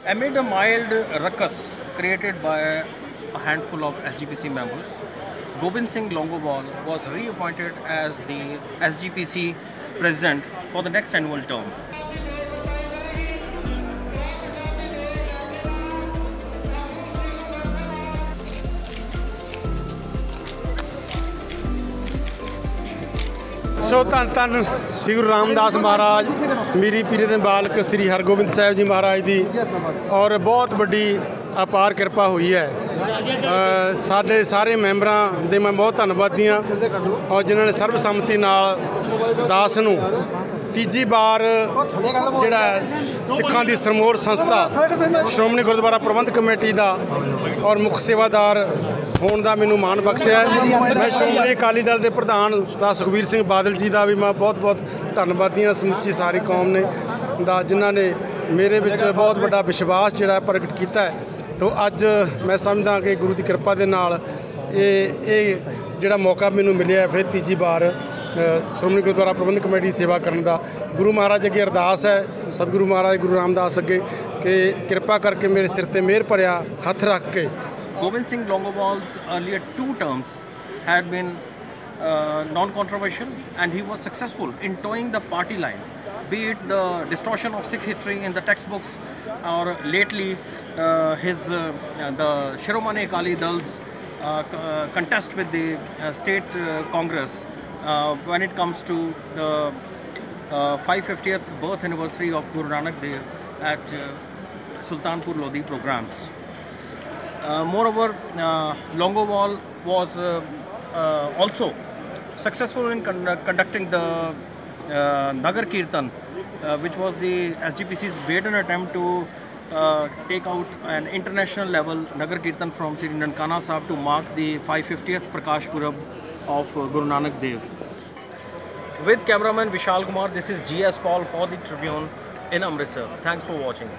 Amid a mild ruckus created by a handful of SGPC members, Gobind Singh Longowal was reappointed as the SGPC president for the next annual term. सो धन धन श्री गुरु रामदास महाराज मीरी पीरे दे बालक श्री हरगोबिंद साहब जी महाराज की और बहुत बड़ी अपार कृपा हुई है। साडे सारे मैंबरां दे मैं बहुत धन्नवादी हाँ और जिन्होंने सर्वसम्मति नाल दास नूं तीजी बार जिहड़ा सिखां दी सरमोर संस्था श्रोमणी गुरुद्वारा प्रबंधक कमेटी का और मुख सेवादार होने का मैनूं माण बख्शिया है। मैं श्रोमणी अकाली दल के प्रधान सुखबीर सिंह बादल जी का भी मैं बहुत बहुत धन्नवादी हाँ समुची सारी कौम ने जिन्हों ने मेरे विच बहुत बड़ा विश्वास जिहड़ा प्रगट किया है। तो अज मैं समझदा कि गुरु की कृपा के नाल ये जिहड़ा मौका मैनूं मिलिया फिर तीजी बार श्रोमणी गुरुद्वारा प्रबंधक कमेटी की सेवा करने का। गुरु महाराज अगे अरदास है सतगुरु महाराज गुरु रामदास अगे कि कृपा करके मेरे सिर ते मेहर भरिया हथ रख के। Gobind Singh Longowal's earlier 2 terms had been non-controversial and he was successful in towing the party line, be it the distortion of Sikh history in the textbooks or lately the Shiromani Akali Dal's contest with the state Congress when it comes to the 550th birth anniversary of Guru Nanak Dev at Sultanpur Lodi programs. Moreover, Longowal was also successful in conducting the Nagar Kirtan, which was the SGPC's maiden attempt to take out an international level Nagar Kirtan from Sri Nankana Sahib to mark the 550th Prakash Purab of Guru Nanak Dev. With cameraman Vishal Kumar, this is GS Paul for the Tribune in Amritsar. Thanks for watching.